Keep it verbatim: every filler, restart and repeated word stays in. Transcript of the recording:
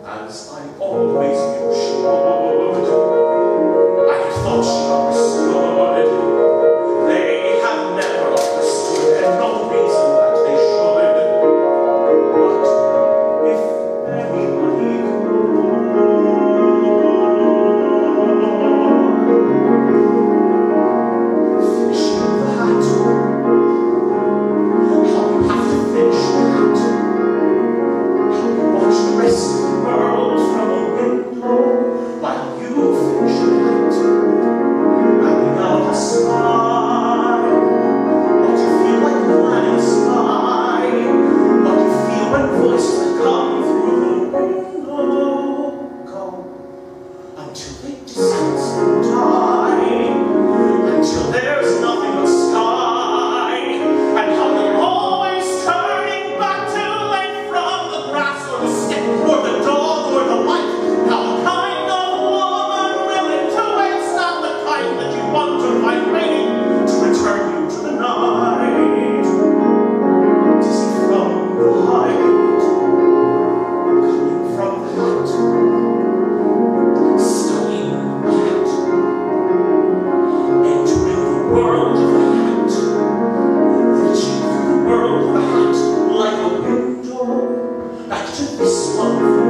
as I always knew she would. I had thought she understood. They have never understood, and no reason that they should. But if anybody could, finishing the hat. How you have to finish the hat. How you watch the rest of the world from a window while you finish the hat. Rounding out the sky. What you feel like planning a sky. What you feel when voices that come through the window go until they distance and die. Until there's nothing but sky. And how you're always turning back to and from the grass or the stick or the dog or the light. How the kind of woman willing to wait is not the kind that you want to find waiting to return you to the night. Dizzy from the height, coming from the hat, studying the hat, entering the world of the hat, reaching through the world of the hat like a window back to this one.